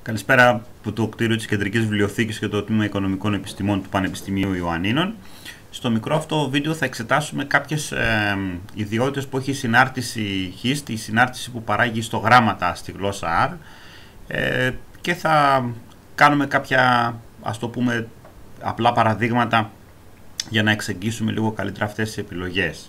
Καλησπέρα από το κτίριο της Κεντρικής Βιβλιοθήκης και το Τμήμα Οικονομικών Επιστημών του Πανεπιστημίου Ιωαννίνων. Στο μικρό αυτό βίντεο θα εξετάσουμε κάποιες ιδιότητες που έχει η συνάρτηση HIST, η συνάρτηση που παράγει ιστογράμματα στη γλώσσα R, και θα κάνουμε κάποια, ας το πούμε, απλά παραδείγματα για να εξεγγίσουμε λίγο καλύτερα αυτές τις επιλογές.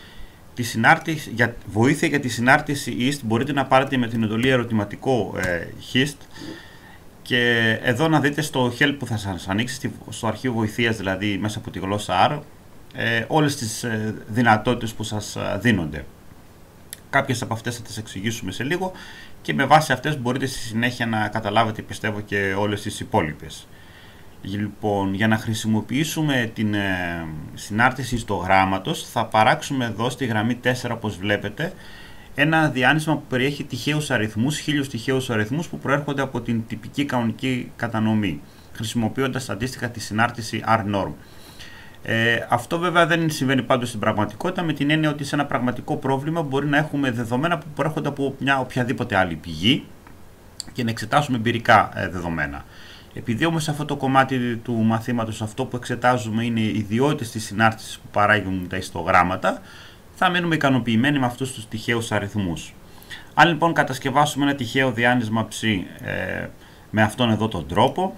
Βοήθεια για τη συνάρτηση HIST μπορείτε να πάρετε με την εντολή ερωτηματικό HIST, και εδώ να δείτε στο help που θα σας ανοίξει, στο αρχείο βοηθείας δηλαδή μέσα από τη γλώσσα R, όλες τις δυνατότητες που σας δίνονται. Κάποιες από αυτές θα τις εξηγήσουμε σε λίγο και με βάση αυτές μπορείτε στη συνέχεια να καταλάβετε, πιστεύω, και όλες τις υπόλοιπες. Λοιπόν, για να χρησιμοποιήσουμε την συνάρτηση ιστογράμματος θα παράξουμε εδώ στη γραμμή 4, όπως βλέπετε, ένα διάνυσμα που περιέχει τυχαίους αριθμούς, 1000 τυχαίους αριθμούς που προέρχονται από την τυπική κανονική κατανομή, χρησιμοποιώντας αντίστοιχα τη συνάρτηση R-norm. Αυτό βέβαια δεν συμβαίνει πάντως στην πραγματικότητα, με την έννοια ότι σε ένα πραγματικό πρόβλημα μπορεί να έχουμε δεδομένα που προέρχονται από μια οποιαδήποτε άλλη πηγή και να εξετάσουμε εμπειρικά δεδομένα. Επειδή όμως σε αυτό το κομμάτι του μαθήματος αυτό που εξετάζουμε είναι οι ιδιότητες της συνάρτησης που παράγουν τα ιστογράμματα, θα μείνουμε ικανοποιημένοι με αυτούς τους τυχαίους αριθμούς. Αν λοιπόν κατασκευάσουμε ένα τυχαίο διάνυσμα ψ με αυτόν εδώ τον τρόπο,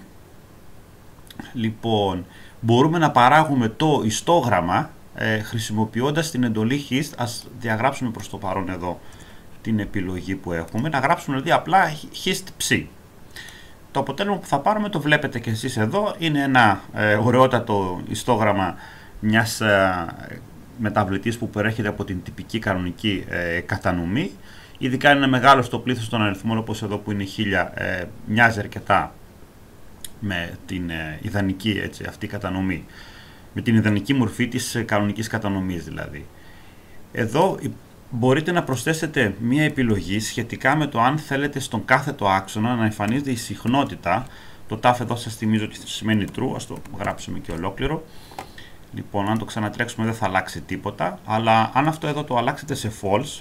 λοιπόν, μπορούμε να παράγουμε το ιστόγραμμα χρησιμοποιώντας την εντολή HIST. Ας διαγράψουμε προς το παρόν εδώ την επιλογή που έχουμε, να γράψουμε δηλαδή απλά HIST ψ. Το αποτέλεσμα που θα πάρουμε το βλέπετε και εσείς εδώ, είναι ένα ωραιότατο ιστόγραμμα μιας μεταβλητής που προέρχεται από την τυπική κανονική κατανομή. Ειδικά είναι μεγάλο στο πλήθος των αριθμών, όπως εδώ που είναι 1000, μοιάζει αρκετά με την ιδανική αυτή κατανομή, με την ιδανική μορφή της κανονικής κατανομής δηλαδή. Εδώ μπορείτε να προσθέσετε μία επιλογή σχετικά με το αν θέλετε στον κάθετο άξονα να εμφανίζεται η συχνότητα. Το τάφ εδώ σας θυμίζω ότι σημαίνει true, ας το γράψουμε και ολόκληρο. Λοιπόν, αν το ξανατρέξουμε δεν θα αλλάξει τίποτα, αλλά αν αυτό εδώ το αλλάξετε σε false,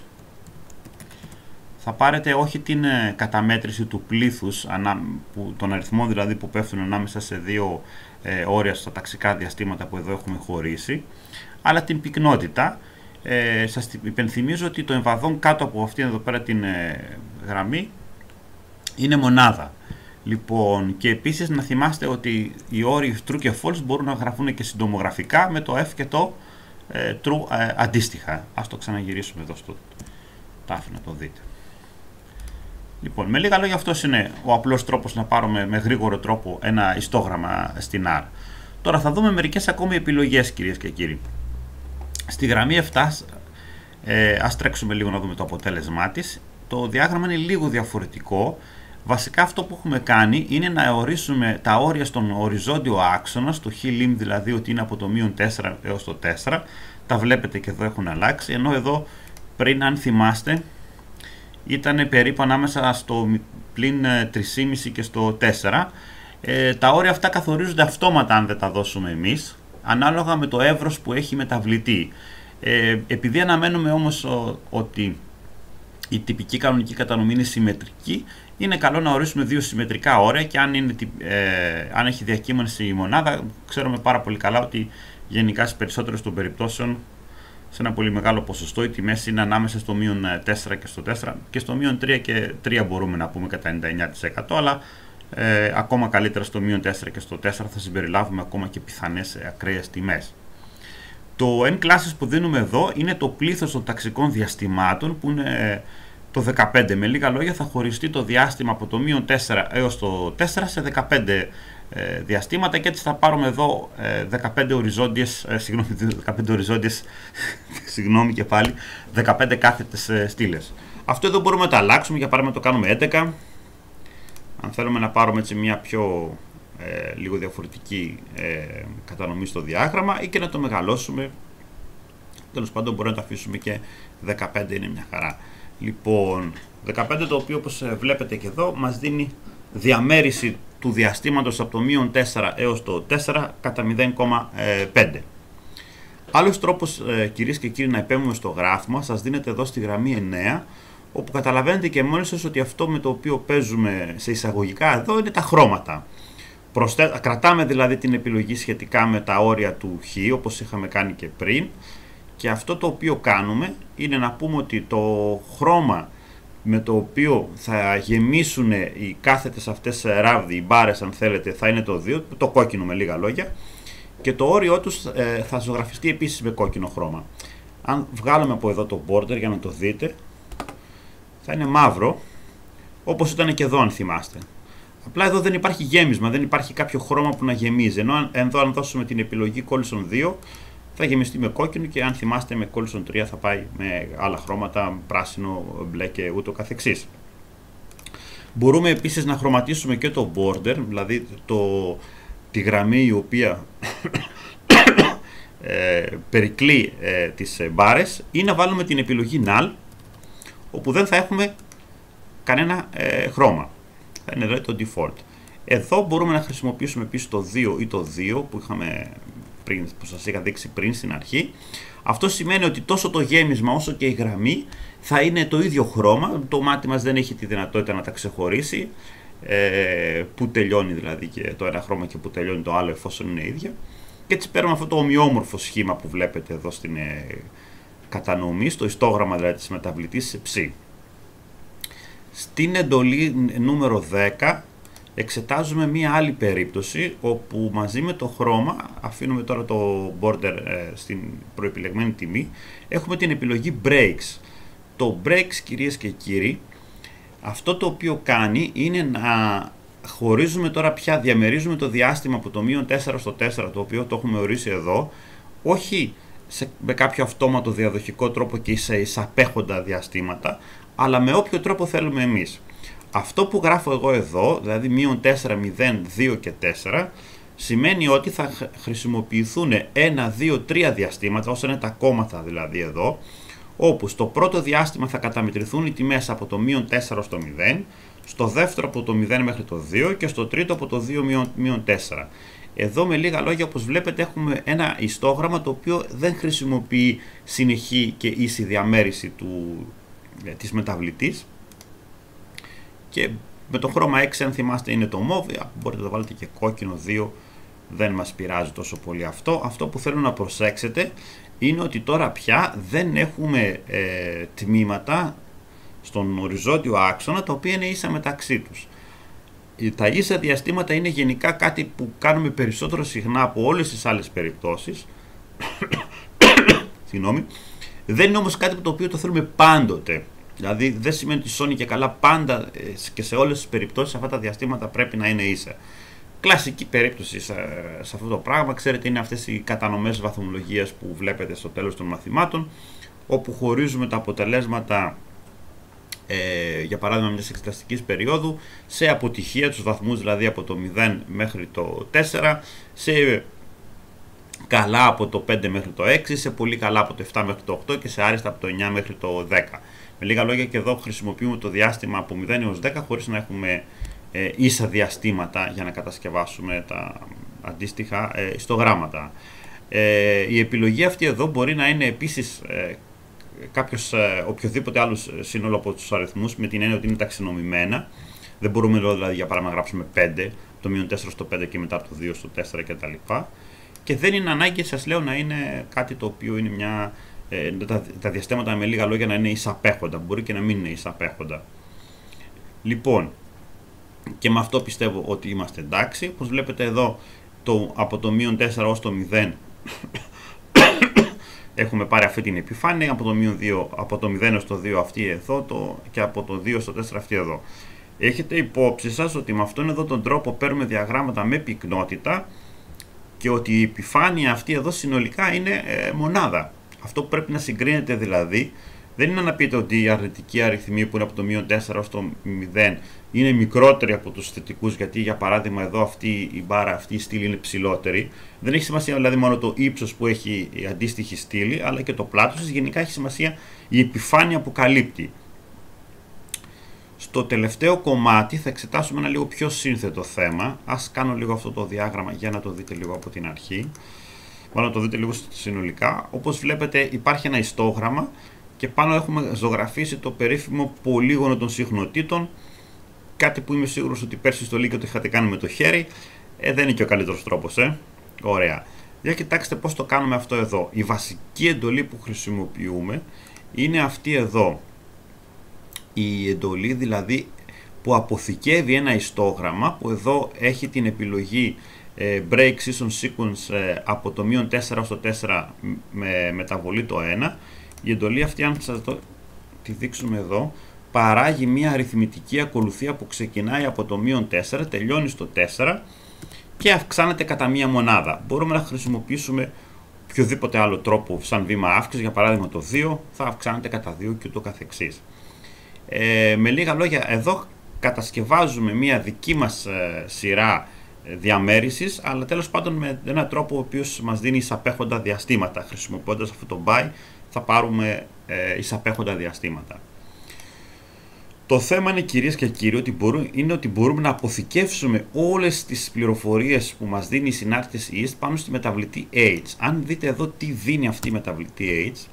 θα πάρετε όχι την καταμέτρηση του πλήθους, των αριθμών δηλαδή που πέφτουν ανάμεσα σε δύο όρια στα ταξικά διαστήματα που εδώ έχουμε χωρίσει, αλλά την πυκνότητα. Σας υπενθυμίζω ότι το εμβαδόν κάτω από αυτήν εδώ πέρα την γραμμή είναι μονάδα. Λοιπόν, και επίσης να θυμάστε ότι οι όροι true και false μπορούν να γραφούν και συντομογραφικά με το F και το true αντίστοιχα. Ας το ξαναγυρίσουμε εδώ στο τάφι να το δείτε. Λοιπόν, με λίγα λόγια, αυτός είναι ο απλός τρόπος να πάρουμε με γρήγορο τρόπο ένα ιστόγραμμα στην R. Τώρα θα δούμε μερικές ακόμη επιλογές, κυρίες και κύριοι. Στη γραμμή 7, ας τρέξουμε λίγο να δούμε το αποτέλεσμά της. Το διάγραμμα είναι λίγο διαφορετικό. Βασικά αυτό που έχουμε κάνει είναι να ορίσουμε τα όρια στον οριζόντιο άξονα, στο χ' δηλαδή ότι είναι από το -4 έως το 4. Τα βλέπετε και εδώ έχουν αλλάξει, ενώ εδώ πριν, αν θυμάστε, ήταν περίπου ανάμεσα στο +3,5 και στο 4. Τα όρια αυτά καθορίζονται αυτόματα αν δεν τα δώσουμε εμείς, ανάλογα με το εύρος που έχει μεταβλητή. Επειδή αναμένουμε όμως ότι η τυπική κανονική κατανομή είναι συμμετρική, είναι καλό να ορίσουμε δύο συμμετρικά όρια, και αν έχει διακύμανση η μονάδα, ξέρουμε πάρα πολύ καλά ότι γενικά στις περισσότερες των περιπτώσεων, σε ένα πολύ μεγάλο ποσοστό, οι τιμές είναι ανάμεσα στο -4 και στο 4, και στο -3 και 3 μπορούμε να πούμε κατά 99%, αλλά ακόμα καλύτερα στο -4 και στο 4 θα συμπεριλάβουμε ακόμα και πιθανές ακραίες τιμές. Το n-classes που δίνουμε εδώ είναι το πλήθος των ταξικών διαστημάτων, που είναι το 15. Με λίγα λόγια, θα χωριστεί το διάστημα από το -4 έως το 4 σε 15 διαστήματα, και έτσι θα πάρουμε εδώ 15 οριζόντιες, 15 κάθετες στήλες. Αυτό εδώ μπορούμε να το αλλάξουμε, για παράδειγμα το κάνουμε 11. Αν θέλουμε να πάρουμε έτσι μια πιο λίγο διαφορετική κατανομή στο διάγραμμα, ή και να το μεγαλώσουμε. Τέλος πάντων μπορούμε να το αφήσουμε και 15, είναι μια χαρά. Λοιπόν, 15, το οποίο όπως βλέπετε και εδώ μας δίνει διαμέριση του διαστήματος από το -4 έως το 4 κατά 0,5. Άλλος τρόπος, κυρίες και κύριοι, να επέμβουμε στο γράφημα σας δίνεται εδώ στη γραμμή 9, όπου καταλαβαίνετε και μόνοι σας ότι αυτό με το οποίο παίζουμε σε εισαγωγικά εδώ είναι τα χρώματα. Κρατάμε δηλαδή την επιλογή σχετικά με τα όρια του χ, όπως είχαμε κάνει και πριν, και αυτό το οποίο κάνουμε είναι να πούμε ότι το χρώμα με το οποίο θα γεμίσουν οι κάθετες αυτές ράβδοι, οι μπάρες αν θέλετε, θα είναι το 2, το κόκκινο με λίγα λόγια, και το όριό τους θα ζωγραφιστεί επίσης με κόκκινο χρώμα. Αν βγάλουμε από εδώ το border για να το δείτε, θα είναι μαύρο, όπως ήταν και εδώ αν θυμάστε. Απλά εδώ δεν υπάρχει γέμισμα, δεν υπάρχει κάποιο χρώμα που να γεμίζει, ενώ εδώ αν δώσουμε την επιλογή Collision 2 θα γεμιστεί με κόκκινο, και αν θυμάστε με Collision 3 θα πάει με άλλα χρώματα, πράσινο, μπλε και ούτω καθεξής. Μπορούμε επίσης να χρωματίσουμε και το border, δηλαδή τη γραμμή η οποία περικλεί τις μπάρες, ή να βάλουμε την επιλογή null, όπου δεν θα έχουμε κανένα χρώμα. Θα είναι δηλαδή το default. Εδώ μπορούμε να χρησιμοποιήσουμε επίσης το 2 ή το 2 που είχαμε πριν, που σας είχα δείξει πριν στην αρχή. Αυτό σημαίνει ότι τόσο το γέμισμα όσο και η γραμμή θα είναι το ίδιο χρώμα. Το μάτι μας δεν έχει τη δυνατότητα να τα ξεχωρίσει, που τελειώνει δηλαδή και το ένα χρώμα και που τελειώνει το άλλο, εφόσον είναι ίδια. Και έτσι παίρνουμε αυτό το ομοιόμορφο σχήμα που βλέπετε εδώ στην κατανομή, στο ιστόγραμμα δηλαδή της μεταβλητής σε ψ. Στην εντολή νούμερο 10 εξετάζουμε μία άλλη περίπτωση, όπου μαζί με το χρώμα, αφήνουμε τώρα το border στην προεπιλεγμένη τιμή, έχουμε την επιλογή breaks. Το breaks, κυρίες και κύριοι, αυτό το οποίο κάνει είναι να χωρίζουμε τώρα πια, διαμερίζουμε το διάστημα από το -4 στο 4, το οποίο το έχουμε ορίσει εδώ, όχι με κάποιο αυτόματο διαδοχικό τρόπο και σε εισαπέχοντα διαστήματα, αλλά με όποιο τρόπο θέλουμε εμείς. Αυτό που γράφω εγώ εδώ, δηλαδή -4, 0, 2 και 4, σημαίνει ότι θα χρησιμοποιηθούν 1, 2, 3 διαστήματα, όσο είναι τα κόμματα δηλαδή εδώ, όπου στο πρώτο διάστημα θα καταμετρηθούν οι τιμές από το -4 στο 0, στο δεύτερο από το 0 μέχρι το 2 και στο τρίτο από το 2 -4. Εδώ με λίγα λόγια, όπως βλέπετε, έχουμε ένα ιστόγραμμα το οποίο δεν χρησιμοποιεί συνεχή και ίση διαμέριση της μεταβλητής, και με το χρώμα 6, αν θυμάστε, είναι το mauve, μπορείτε να το βάλετε και κόκκινο 2, δεν μας πειράζει τόσο πολύ αυτό. Αυτό που θέλω να προσέξετε είναι ότι τώρα πια δεν έχουμε τμήματα στον οριζόντιο άξονα τα οποία είναι ίσα μεταξύ τους. Τα ίσα διαστήματα είναι γενικά κάτι που κάνουμε περισσότερο συχνά από όλες τις άλλες περιπτώσεις. Συγγνώμη. Δεν είναι όμως κάτι το οποίο το θέλουμε πάντοτε. Δηλαδή δεν σημαίνει ότι σώνει και καλά πάντα και σε όλες τις περιπτώσεις αυτά τα διαστήματα πρέπει να είναι ίσα. Κλασική περίπτωση σε αυτό το πράγμα, ξέρετε, είναι αυτές οι κατανομές βαθμολογίας που βλέπετε στο τέλος των μαθημάτων, όπου χωρίζουμε τα αποτελέσματα, για παράδειγμα μιας εξεταστικής περίοδου, σε αποτυχία, τους βαθμούς δηλαδή από το 0 μέχρι το 4, σε καλά από το 5 μέχρι το 6, σε πολύ καλά από το 7 μέχρι το 8 και σε άριστα από το 9 μέχρι το 10. Με λίγα λόγια, και εδώ χρησιμοποιούμε το διάστημα από 0 έως 10 χωρίς να έχουμε ίσα διαστήματα για να κατασκευάσουμε τα αντίστοιχα ιστογράμματα. Η επιλογή αυτή εδώ μπορεί να είναι επίσης οποιοδήποτε άλλο σύνολο από τους αριθμούς, με την έννοια ότι είναι ταξινομημένα. Δεν μπορούμε δηλαδή για παράδειγμα να γράψουμε 5, το -4 στο 5 και μετά από το 2 στο 4 κτλ. Και δεν είναι ανάγκη, σας λέω, να είναι κάτι το οποίο είναι τα διαστήματα με λίγα λόγια να είναι εισαπέχοντα. Μπορεί και να μην είναι εισαπέχοντα. Λοιπόν, και με αυτό πιστεύω ότι είμαστε εντάξει. Όπως βλέπετε εδώ, από το -4 ως το 0 έχουμε πάρει αυτή την επιφάνεια, από το 0 έως το 2 αυτή εδώ και από το 2 στο 4 αυτή εδώ. Έχετε υπόψη σας ότι με αυτόν εδώ τον τρόπο παίρνουμε διαγράμματα με πυκνότητα και ότι η επιφάνεια αυτή εδώ συνολικά είναι μονάδα. Αυτό που πρέπει να συγκρίνεται δηλαδή δεν είναι να πείτε ότι οι αρνητικοί αριθμοί που είναι από το -4 ως το 0 είναι μικρότεροι από τους θετικούς, γιατί για παράδειγμα εδώ αυτή η μπάρα, αυτή η στήλη είναι ψηλότερη. Δεν έχει σημασία δηλαδή μόνο το ύψος που έχει η αντίστοιχη στήλη, αλλά και το πλάτος της. Γενικά έχει σημασία η επιφάνεια που καλύπτει. Στο τελευταίο κομμάτι θα εξετάσουμε ένα λίγο πιο σύνθετο θέμα. Ας κάνω λίγο αυτό το διάγραμμα για να το δείτε λίγο από την αρχή. Μάλλον να το δείτε λίγο συνολικά. Όπως βλέπετε υπάρχει ένα ιστόγραμμα και πάνω έχουμε ζωγραφίσει το περίφημο πολύγωνο των συχνοτήτων, κάτι που είμαι σίγουρος ότι πέρσι στο Λύκειο το είχατε κάνει με το χέρι. Δεν είναι και ο καλύτερος τρόπος, Ωραία. Για κοιτάξτε πώς το κάνουμε αυτό εδώ. Η βασική εντολή που χρησιμοποιούμε είναι αυτή εδώ. Η εντολή δηλαδή που αποθηκεύει ένα ιστόγραμμα, που εδώ έχει την επιλογή break season sequence από το -4 στο 4 με μεταβολή το 1. Η εντολή αυτή, αν σας τη δείξουμε εδώ, παράγει μια αριθμητική ακολουθία που ξεκινάει από το -4, τελειώνει στο 4 και αυξάνεται κατά μία μονάδα. Μπορούμε να χρησιμοποιήσουμε οποιοδήποτε άλλο τρόπο σαν βήμα αύξησης, για παράδειγμα το 2 θα αυξάνεται κατά 2 και ούτω καθεξής. Με λίγα λόγια, εδώ κατασκευάζουμε μια δική μας σειρά διαμέρισης, αλλά τέλος πάντων με έναν τρόπο ο οποίος μας δίνει εισαπέχοντα διαστήματα. Χρησιμοποιώντας αυτό το by θα πάρουμε εισαπέχοντα διαστήματα. Το θέμα είναι, κυρίες και κύριοι, ότι μπορούμε να αποθηκεύσουμε όλες τις πληροφορίες που μας δίνει η συνάρτηση EAST πάνω στη μεταβλητή H. Αν δείτε εδώ τι δίνει αυτή η μεταβλητή H,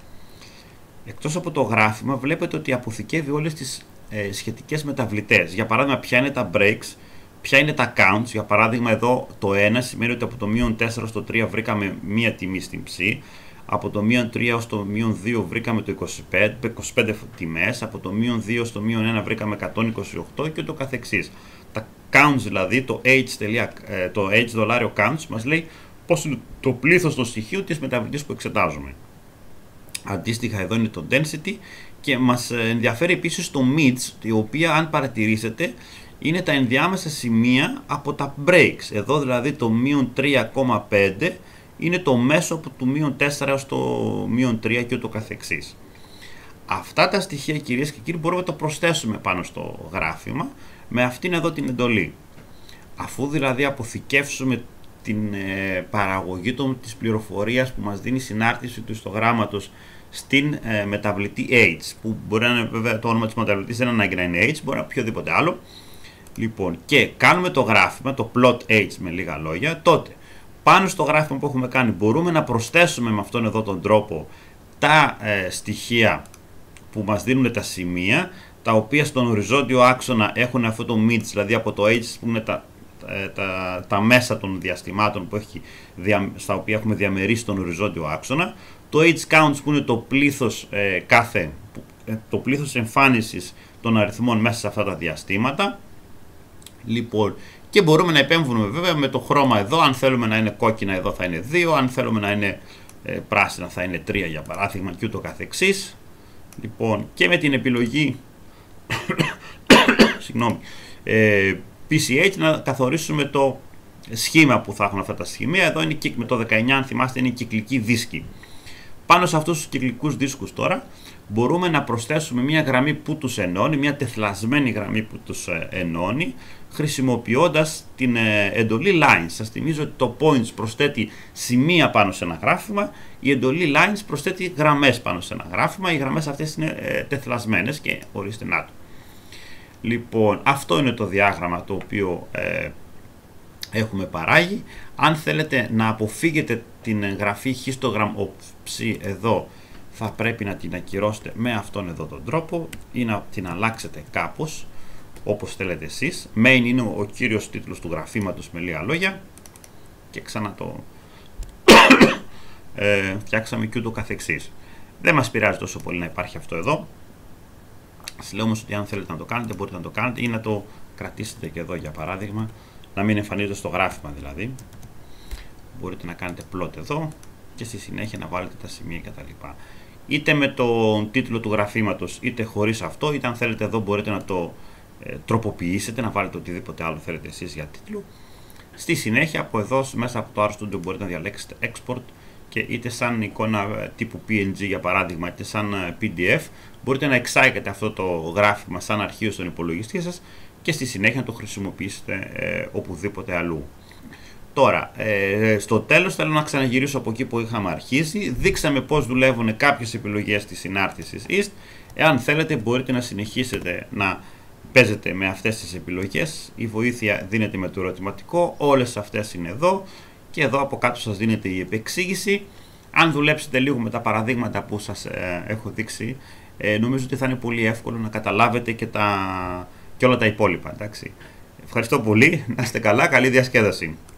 εκτός από το γράφημα βλέπετε ότι αποθηκεύει όλες τις σχετικές μεταβλητές. Για παράδειγμα, ποια είναι τα breaks, ποια είναι τα counts. Για παράδειγμα, εδώ το 1 σημαίνει ότι από το -4 στο 3 βρήκαμε μία τιμή στην ψη. Από το -3 έως το -2 βρήκαμε το 25 τιμές. Από το -2 στο -1 βρήκαμε 128 και ούτω καθεξής. Τα counts δηλαδή, το $H counts μας λέει πώς είναι το πλήθος των στοιχείων της μεταβλητής που εξετάζουμε. Αντίστοιχα εδώ είναι το density και μας ενδιαφέρει επίσης το mids, η οποία, αν παρατηρήσετε, είναι τα ενδιάμεσα σημεία από τα breaks. Εδώ δηλαδή το -3,5 είναι το μέσο από το -4 έως το -3 και ούτω καθεξής. Αυτά τα στοιχεία, κυρίες και κύριοι, μπορούμε να το προσθέσουμε πάνω στο γράφημα με αυτήν εδώ την εντολή. Αφού δηλαδή αποθηκεύσουμε την παραγωγή της πληροφορίας που μας δίνει η συνάρτηση του ιστογράμματος στην μεταβλητή H, που μπορεί να είναι, βέβαια, το όνομα της μεταβλητής δεν ανάγκη να είναι H, μπορεί να είναι οποιοδήποτε άλλο. Λοιπόν, και κάνουμε το γράφημα, το plot H με λίγα λόγια, τότε πάνω στο γράφημα που έχουμε κάνει μπορούμε να προσθέσουμε με αυτόν εδώ τον τρόπο τα στοιχεία που μας δίνουν τα σημεία, τα οποία στον οριζόντιο άξονα έχουν αυτό το mids, δηλαδή από το H που είναι τα μέσα των διαστημάτων στα οποία έχουμε διαμερίσει τον οριζόντιο άξονα, το H counts που είναι το πλήθος, το πλήθος εμφάνισης των αριθμών μέσα σε αυτά τα διαστήματα. Λοιπόν, και μπορούμε να επέμβουμε βέβαια με το χρώμα εδώ. Αν θέλουμε να είναι κόκκινα, εδώ θα είναι 2, αν θέλουμε να είναι πράσινα θα είναι 3 για παράδειγμα και ούτω καθεξής. Λοιπόν, και με την επιλογή PCH να καθορίσουμε το σχήμα που θα έχουν αυτά τα σημεία. Εδώ είναι με το 19, αν θυμάστε, είναι η κυκλική δίσκη. Πάνω σε αυτούς τους κυκλικούς δίσκους τώρα μπορούμε να προσθέσουμε μια γραμμή που τους ενώνει, μια τεθλασμένη γραμμή που τους ενώνει, χρησιμοποιώντας την εντολή lines. Σας θυμίζω ότι το points προσθέτει σημεία πάνω σε ένα γράφημα, η εντολή lines προσθέτει γραμμές πάνω σε ένα γράφημα. Οι γραμμές αυτές είναι τεθλασμένες και ορίστε να το. Λοιπόν, αυτό είναι το διάγραμμα το οποίο έχουμε παράγει. Αν θέλετε να αποφύγετε την εγγραφή histogram of ψ εδώ, θα πρέπει να την ακυρώσετε με αυτόν εδώ τον τρόπο ή να την αλλάξετε κάπως όπως θέλετε εσείς. Main είναι ο κύριος τίτλος του γραφήματος με λίγα λόγια και ξανά το φτιάξαμε και ούτω καθεξής. Δεν μας πειράζει τόσο πολύ να υπάρχει αυτό εδώ. Σας λέω όμως ότι αν θέλετε να το κάνετε μπορείτε να το κάνετε ή να το κρατήσετε και εδώ για παράδειγμα, να μην εμφανίζεται στο γράφημα δηλαδή. Μπορείτε να κάνετε plot εδώ και στη συνέχεια να βάλετε τα σημεία κτλ. Είτε με τον τίτλο του γραφήματος είτε χωρίς αυτό, είτε αν θέλετε εδώ μπορείτε να το τροποποιήσετε, να βάλετε οτιδήποτε άλλο θέλετε εσείς για τίτλο. Στη συνέχεια από εδώ μέσα από το RStudio μπορείτε να διαλέξετε export και είτε σαν εικόνα τύπου PNG για παράδειγμα είτε σαν PDF μπορείτε να εξάγετε αυτό το γράφημα σαν αρχείο στον υπολογιστή σας και στη συνέχεια να το χρησιμοποιήσετε οπουδήποτε αλλού. Τώρα, στο τέλος θέλω να ξαναγυρίσω από εκεί που είχαμε αρχίσει. Δείξαμε πώς δουλεύουν κάποιες επιλογές της συνάρτησης EAST. Εάν θέλετε μπορείτε να συνεχίσετε να παίζετε με αυτές τις επιλογές. Η βοήθεια δίνεται με το ερωτηματικό. Όλες αυτές είναι εδώ. Και εδώ από κάτω σας δίνεται η επεξήγηση. Αν δουλέψετε λίγο με τα παραδείγματα που σας έχω δείξει, νομίζω ότι θα είναι πολύ εύκολο να καταλάβετε και όλα τα υπόλοιπα. Εντάξει. Ευχαριστώ πολύ, να είστε καλά, καλή διασκέδαση.